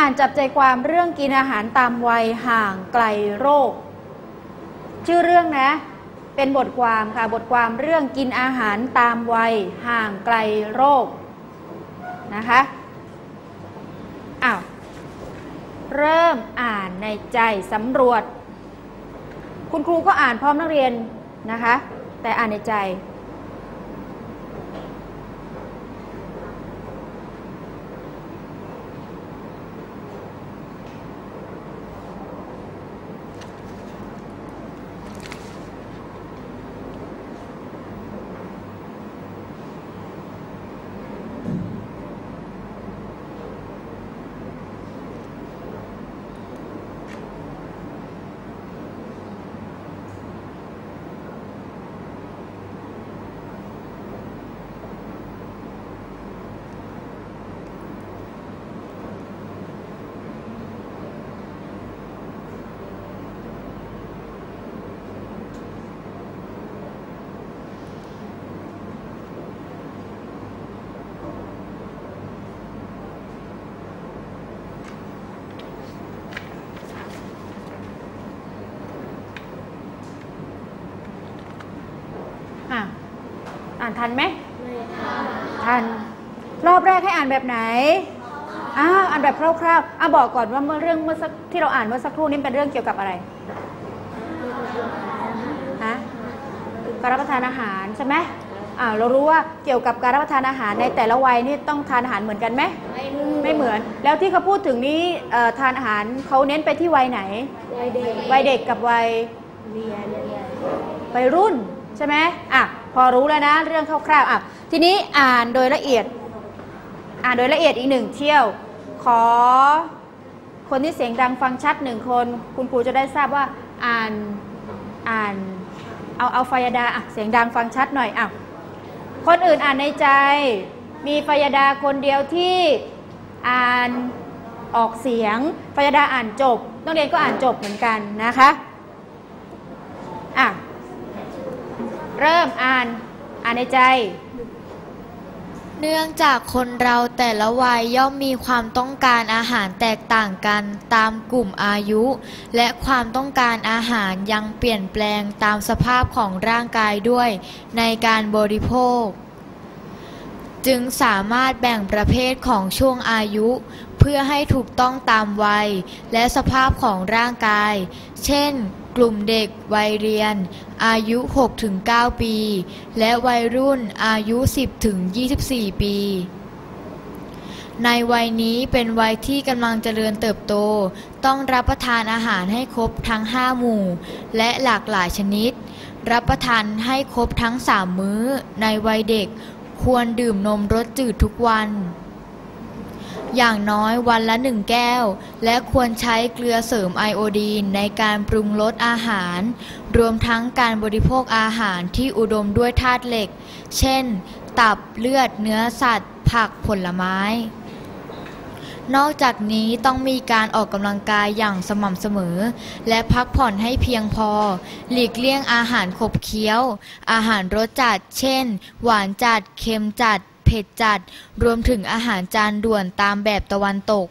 อ่านจับใจความเรื่องกินอาหารตามวัยห่างไกลโรคชื่อเรื่องนะเป็นบทความค่ะบทความเรื่องกินอาหารตามวัยห่างไกลโรคนะคะเริ่มอ่านในใจสำรวจคุณครูก็อ่านพร้อมนักเรียนนะคะแต่อ่านในใจอ่านทันไหมทันรอบแรกให้อ่านแบบไหนอ่านแบบคร่าวๆบอกก่อนว่าเรื่องที่เราอ่านเมื่อสักครู่นี้เป็นเรื่องเกี่ยวกับอะไรการรับประทานอาหารใช่ไหมเรารู้ว่าเกี่ยวกับการรับประทานอาหารในแต่ละวัยนี่ต้องทานอาหารเหมือนกันไหมไม่เหมือนแล้วที่เขาพูดถึงนี้ทานอาหารเขาเน้นไปที่วัยไหนวัยเด็กกับวัยรุ่นใช่ไหมพอรู้แล้วนะเรื่องคร่าวๆทีนี้อ่านโดยละเอียดอีกหนึ่งเที่ยวขอคนที่เสียงดังฟังชัดหนึ่งคนคุณครูจะได้ทราบว่าอ่านเอาฟายดาเสียงดังฟังชัดหน่อยคนอื่นอ่านในใจมีฟายดาคนเดียวที่อ่านออกเสียงฟายดาอ่านจบนักเรียนก็อ่านจบเหมือนกันนะคะเริ่มอ่านในใจเนื่องจากคนเราแต่ละวัยย่อมมีความต้องการอาหารแตกต่างกันตามกลุ่มอายุและความต้องการอาหารยังเปลี่ยนแปลงตามสภาพของร่างกายด้วยในการบริโภคจึงสามารถแบ่งประเภทของช่วงอายุเพื่อให้ถูกต้องตามวัยและสภาพของร่างกายเช่นกลุ่มเด็กวัยเรียนอายุ 6-9 ปีและวัยรุ่นอายุ 10-24 ปีในวัยนี้เป็นวัยที่กำลังเจริญเติบโตต้องรับประทานอาหารให้ครบทั้ง5หมู่และหลากหลายชนิดรับประทานให้ครบทั้ง3มื้อในวัยเด็กควรดื่มนมรสจืดทุกวันอย่างน้อยวันละ1แก้วและควรใช้เกลือเสริมไอโอดีนในการปรุงรสอาหารรวมทั้งการบริโภคอาหารที่อุดมด้วยธาตุเหล็กเช่นตับเลือดเนื้อสัตว์ผักผลไม้นอกจากนี้ต้องมีการออกกำลังกายอย่างสม่ำเสมอและพักผ่อนให้เพียงพอหลีกเลี่ยงอาหารขบเคี้ยวอาหารรสจัดเช่นหวานจัดเค็มจัดเผ็ดจัดรวมถึงอาหารจานด่วนตามแบบตะวันตก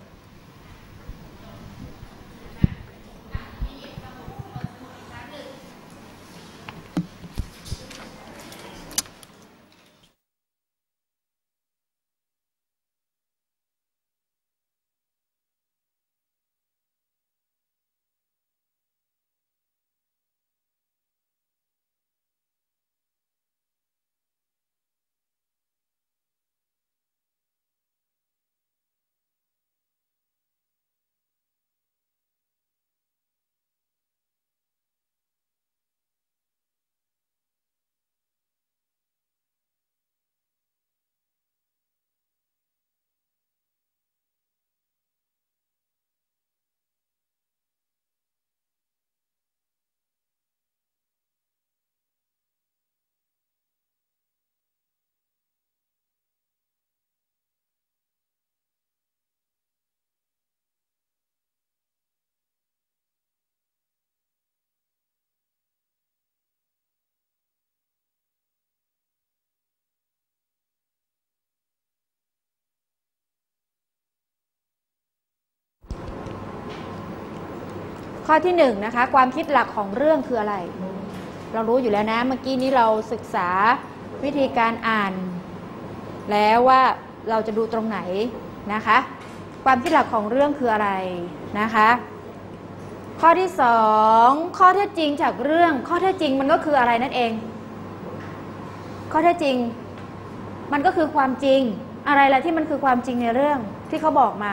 ข้อที่1นะคะความคิดหลักของเรื่องคืออะไรเรารู้อยู่แล้วนะเมื่อกี้นี้เราศึกษาวิธีการอ่านแล้วว่าเราจะดูตรงไหนนะคะความคิดหลักของเรื่องคืออะไรนะคะข้อที่2ข้อเท็จจริงจากเรื่องข้อเท็จจริงมันก็คืออะไรนั่นเองข้อเท็จจริงมันก็คือความจริงอะไรล่ะที่มันคือความจริงในเรื่องที่เขาบอกมา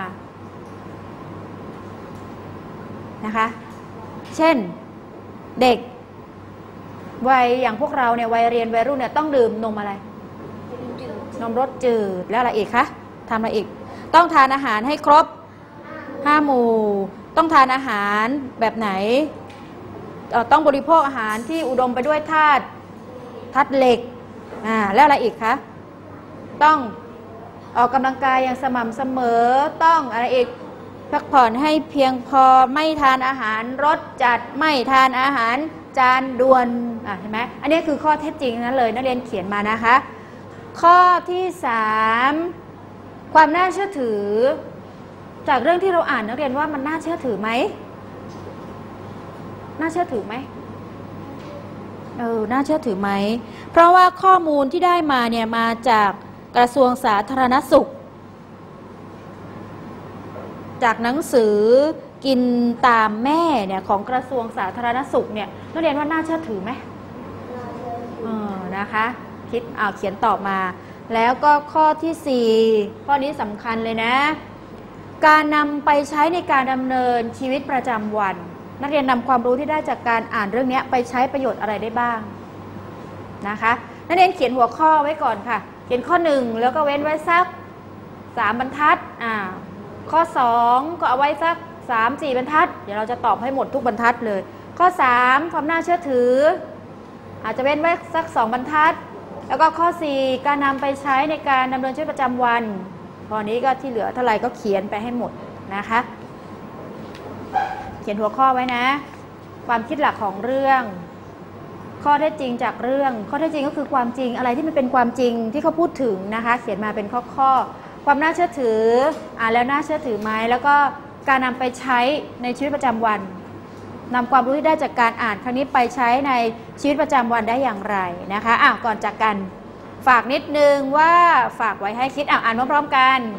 นะคะเช่นเด็กวัยอย่างพวกเราเนี่ยวัยเรียนวัยรุ่นเนี่ยต้องดื่มนมอะไรนมรสจืดแล้วอะไรอีกคะทำอะไรอีกต้องทานอาหารให้ครบ5 หมู่ต้องทานอาหารแบบไหนต้องบริโภคอาหารที่อุดมไปด้วยธาตุเหล็กแล้วอะไรอีกคะต้องออกกำลังกายอย่างสม่ำเสมอต้องอะไรอีกพักผ่อนให้เพียงพอไม่ทานอาหารรสจัดไม่ทานอาหารจานด่วนเห็นไหมอันนี้คือข้อเท็จจริงนั้นเลยนักเรียนเขียนมานะคะข้อที่3ความน่าเชื่อถือจากเรื่องที่เราอ่านนักเรียนว่ามันน่าเชื่อถือไหมน่าเชื่อถือไหมน่าเชื่อถือไหมเพราะว่าข้อมูลที่ได้มาเนี่ยมาจากกระทรวงสาธารณสุขจากหนังสือกินตามแม่เนี่ยของกระทรวงสาธารณสุขเนี่ยนักเรียนว่าน่าเชื่อถือไหมนะคะคิดเขียนตอบมาแล้วก็ข้อที่4ข้อนี้สำคัญเลยนะการนำไปใช้ในการดำเนินชีวิตประจำวันนักเรียนนำความรู้ที่ได้จากการอ่านเรื่องนี้ไปใช้ประโยชน์อะไรได้บ้างนะคะนักเรียนเขียนหัวข้อไว้ก่อนค่ะเขียนข้อ1แล้วก็เว้นไว้สัก3 บรรทัดข้อ2ก็เอาไว้สัก3-4 บรรทัดเดี๋ยวเราจะตอบให้หมดทุกบรรทัดเลยข้อ3ความน่าเชื่อถืออาจจะเว้นไว้สัก2 บรรทัดแล้วก็ข้อ4การนำไปใช้ในการดำเนินชีวิตประจำวันพอนี้ก็ที่เหลือเท่าไหร่ก็เขียนไปให้หมดนะคะเขียนหัวข้อไว้นะความคิดหลักของเรื่องข้อเท็จจริงจากเรื่องข้อเท็จจริงก็คือความจริงอะไรที่มันเป็นความจริงที่เขาพูดถึงนะคะเขียนมาเป็นข้อความน่าเชื่อถือแล้วน่าเชื่อถือไหมแล้วก็การนำไปใช้ในชีวิตประจำวันนำความรู้ที่ได้จากการอ่านครั้งนี้ไปใช้ในชีวิตประจำวันได้อย่างไรนะคะก่อนจากกันฝากนิดนึงว่าฝากไว้ให้คิดอ่านพร้อมๆกัน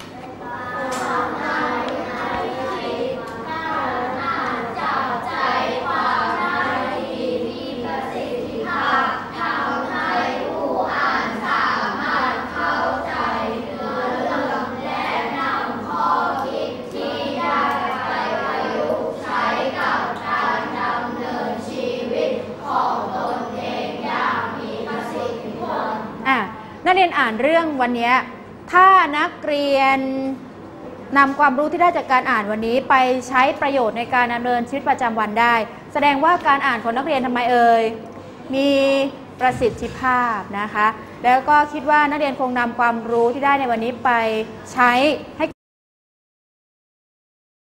นักเรียนอ่านเรื่องวันนี้ถ้านักเรียนนำความรู้ที่ได้จากการอ่านวันนี้ไปใช้ประโยชน์ในการดำเนินชีวิตประจำวันได้แสดงว่าการอ่านของนักเรียนทำไมมีประสิทธิภาพนะคะแล้วก็คิดว่านักเรียนคงนำความรู้ที่ได้ในวันนี้ไปใช้ให้